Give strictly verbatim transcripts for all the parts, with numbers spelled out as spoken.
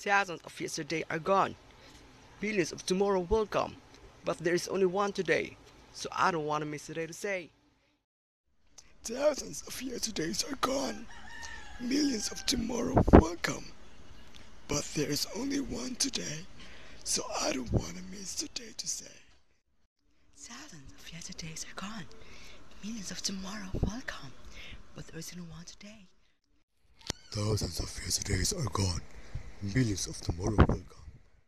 Thousands of yesterday are gone. Billions of tomorrow will come. But there is only one today. So I don't want to miss today to say. Thousands of yesterdays are gone. Millions of tomorrow will come. But there is only one today. So I don't want to miss today to say. Thousands of yesterdays are gone. Millions of tomorrow will come. But there is only one today. Thousands of yesterdays are gone. Millions of tomorrow will come.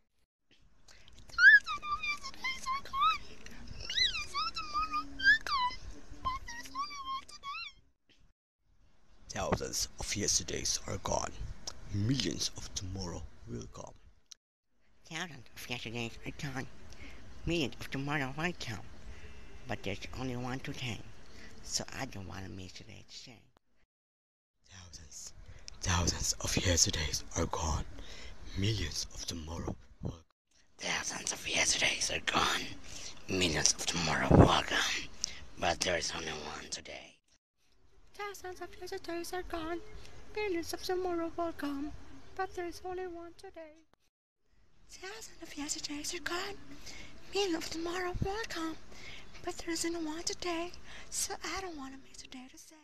Thousands of yesterdays are gone. Millions of tomorrow will come. Thousands of yesterdays are gone. Millions of tomorrow will come. But there's only one today. So I don't want to miss today to say. Thousands, thousands of yesterdays are gone. Millions of tomorrow will come. Thousands of yesterdays are gone. Millions of tomorrow will come. But there is only one today. Thousands of yesterdays are gone. Millions of tomorrow will come. But there is only one today. Thousands of yesterdays are gone. Millions of tomorrow will come. But there is only one today. So I don't want to miss today to say.